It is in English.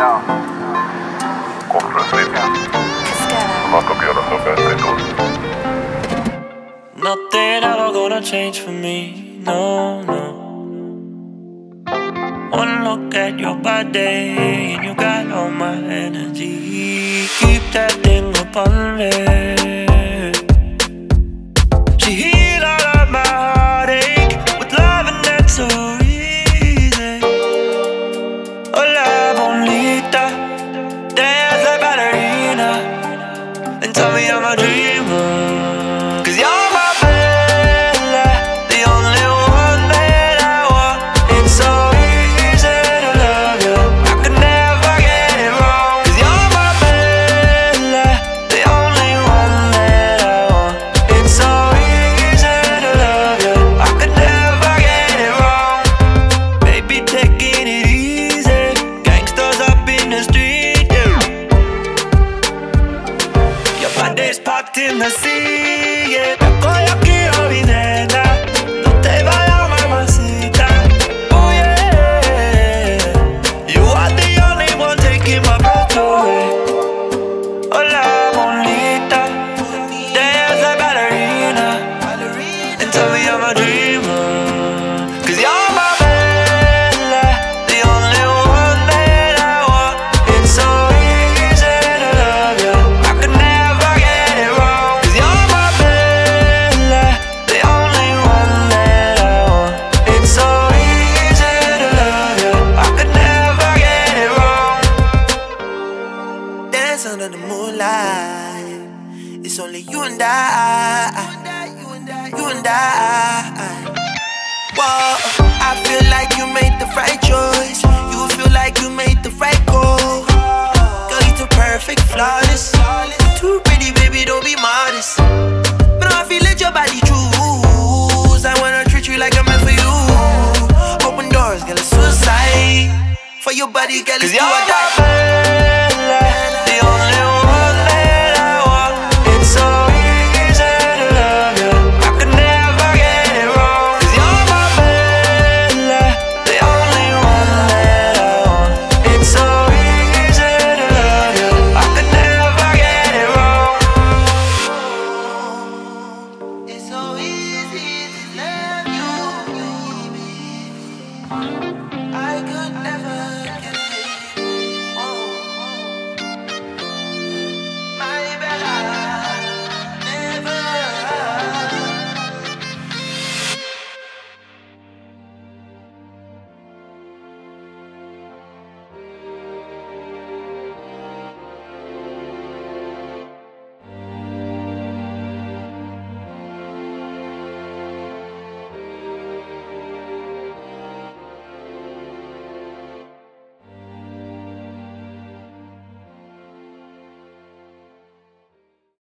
Nothing ever gonna change for me, no, no. One look at your body and you got all my energy. Keep that thing up on me. She healed all of my heartache with lovin' that's so easy. Hola, bonita, dance like ballerina, and tell me I'm a dreamer. Cause you're my Bella, the only one that I want. It's so easy to love you, I could never get it wrong. Cause you're my Bella, the only one that I want. It's so easy to love you, I could never get it wrong. Baby, taking it easy, gangsters up in the street, yeah. Your body's parked in the sea. Cause you're my